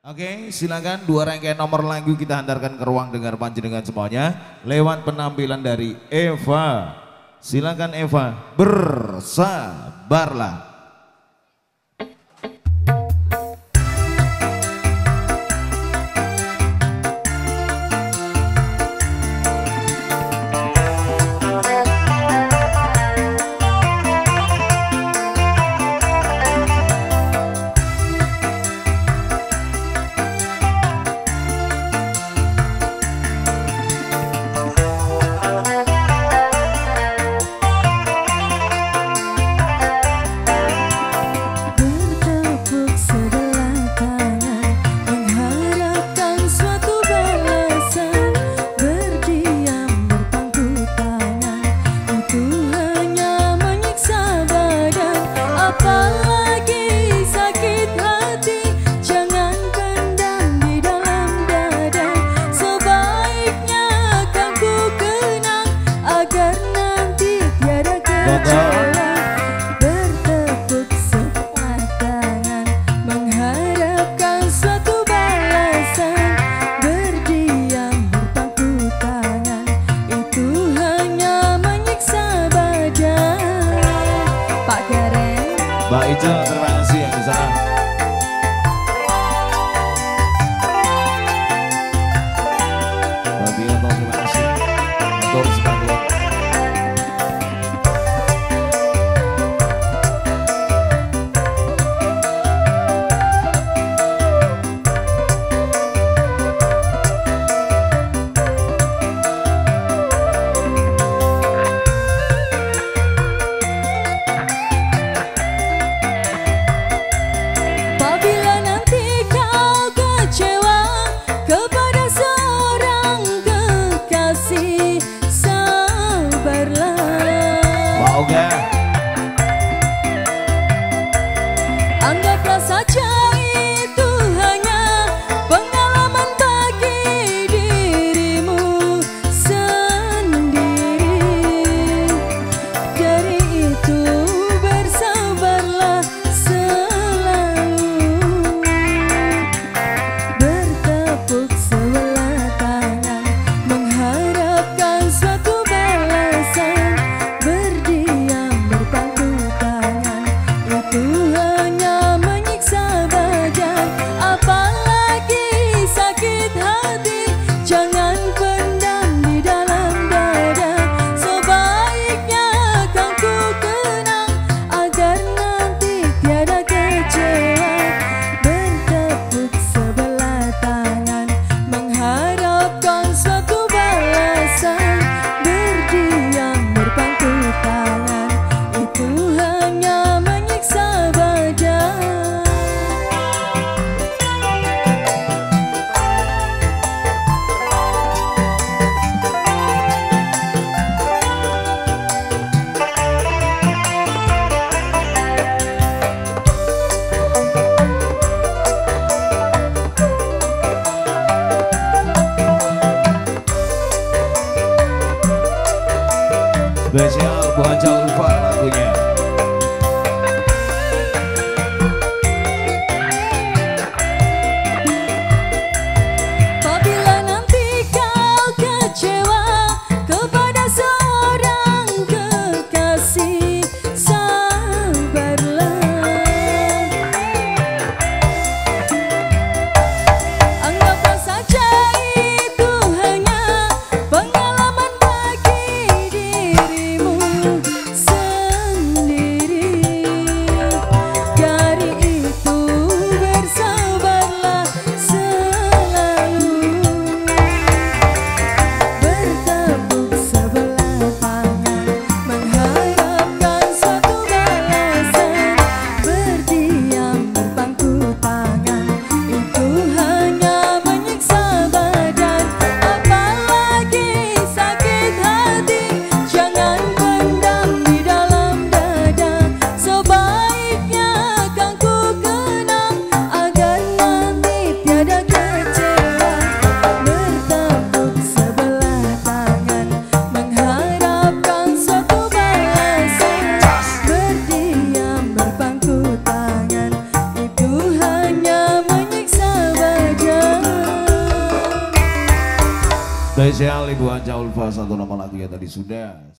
Oke, silakan dua rangkaian nomor lagu kita hantarkan ke ruang dengar panjenengan semuanya lewat penampilan dari Eva. Silakan Eva, bersabarlah. Bertepuk sebelah tangan, mengharapkan suatu balasan. Berdiam berpangku tangan, itu hanya menyiksa badan. Pak Karen, Mbak Ijel, terima kasih yang di sana. Mbak Bioto, terima kasih untuk sekalian. apabila nanti kau kecewa kepada seorang kekasih, sabarlah. Wow, okay. Anggaplah saja itu hanya pengalaman bagi dirimu sendiri. Dari itu bersabarlah selalu. Bertepuk sebelah tangan, mengharapkan suatu balasan. Berdiam berpangku tangan, itu hanya menyiksa badan. Apalagi sakit hati, jangan pendam di dalam dada. Sebaiknya kan ku kenang, agar nanti tiada kecewa. Bertepuk sebelah tangan, mengharapkan suatu balasan. Berdiam berpangku tangan, itu hanya menyiksa badan. Spesial buat Jalfa lagunya. Apabila nanti kau kecewa kepada seorang kekasih, sabarlah. Anggaplah saja itu hanya pengalaman bagi dirimu sendiri. Spesial Ibu Anca Ulfa, satu nama lagi yang tadi sudah.